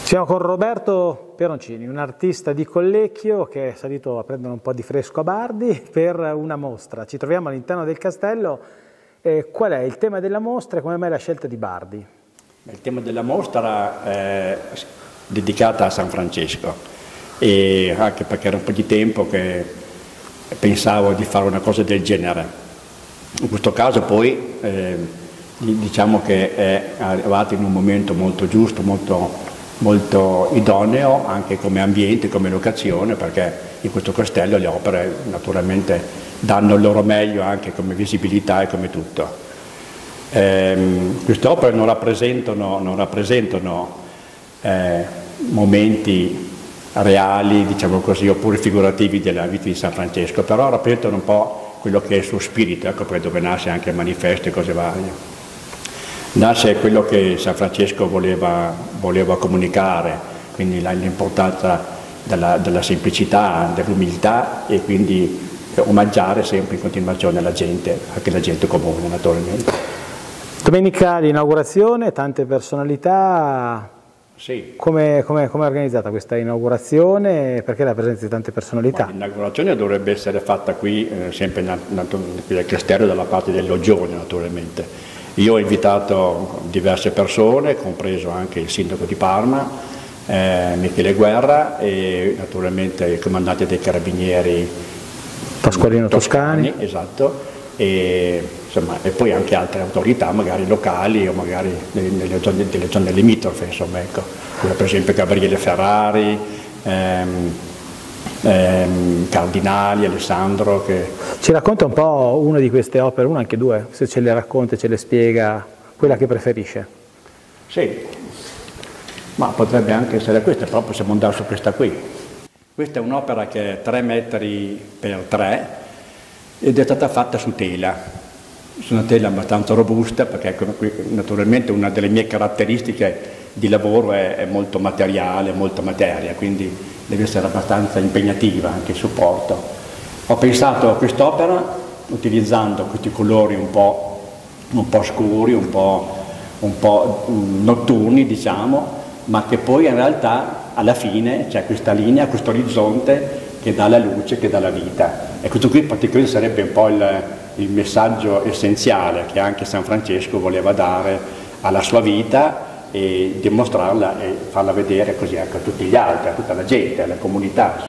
Siamo con Roberto Peroncini, un artista di Collecchio che è salito a prendere un po' di fresco a Bardi per una mostra. Ci troviamo all'interno del castello. Qual è il tema della mostra e come mai la scelta di Bardi? Il tema della mostra è dedicata a San Francesco, e anche perché era un po' di tempo che pensavo di fare una cosa del genere. In questo caso poi diciamo che è arrivato in un momento molto giusto, molto idoneo anche come ambiente, come locazione, perché in questo castello le opere naturalmente danno il loro meglio anche come visibilità e come tutto. Queste opere non rappresentano momenti reali, diciamo così, oppure figurativi della vita di San Francesco, però rappresentano un po' quello che è il suo spirito, ecco poi dove nasce anche il manifesto e cose varie. Nasce quello che San Francesco voleva comunicare, quindi l'importanza della semplicità, dell'umiltà e quindi omaggiare sempre in continuazione la gente, anche la gente comune naturalmente. Domenica l'inaugurazione, tante personalità. Sì. Come è organizzata questa inaugurazione? Perché la presenza di tante personalità? L'inaugurazione dovrebbe essere fatta qui, sempre nel castello, dalla parte del Loggione naturalmente. Io ho invitato diverse persone, compreso anche il sindaco di Parma, Michele Guerra, e naturalmente il comandante dei carabinieri Pasqualino Toscani. Esatto, e poi anche altre autorità, magari locali o magari delle zone limitrofe, insomma, ecco. Come per esempio Gabriele Ferrari, Cardinali, Alessandro. Ci racconta un po' una di queste opere, una anche due, se ce le racconta, ce le spiega, quella che preferisce. Sì, ma potrebbe anche essere questa, però possiamo andare su questa qui. Questa è un'opera che è 3 metri per 3 ed è stata fatta su tela, su una tela abbastanza robusta, perché naturalmente una delle mie caratteristiche di lavoro è molto materiale, molta materia, quindi deve essere abbastanza impegnativa anche il supporto. Ho pensato a quest'opera utilizzando questi colori un po' scuri, un po' notturni, diciamo, ma che poi in realtà alla fine c'è questa linea, questo orizzonte che dà la luce, che dà la vita. E questo qui praticamente sarebbe un po' il messaggio essenziale che anche San Francesco voleva dare alla sua vita e dimostrarla e farla vedere così anche a tutti gli altri, a tutta la gente, alla comunità.